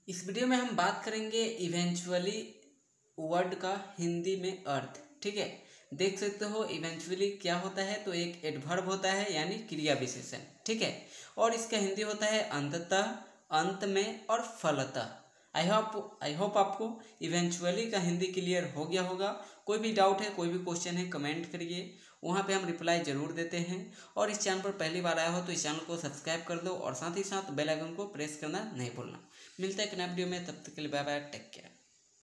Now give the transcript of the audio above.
इस वीडियो में हम बात करेंगे इवेंचुअली वर्ड का हिंदी में अर्थ। ठीक है, देख सकते हो इवेंचुअली क्या होता है, तो एक एडवर्ब होता है यानी क्रिया विशेषण। ठीक है, और इसका हिंदी होता है अंततः, अंत में और फलतः। आई होप आपको इवेंचुअली का हिंदी क्लियर हो गया होगा। कोई भी डाउट है, कोई भी क्वेश्चन है, कमेंट करिए, वहाँ पे हम रिप्लाई जरूर देते हैं। और इस चैनल पर पहली बार आया हो तो इस चैनल को सब्सक्राइब कर दो और साथ ही साथ बेल आइकन को प्रेस करना नहीं भूलना। मिलता है एक नए वीडियो में, तब तक के लिए बाय बाय, टेक केयर।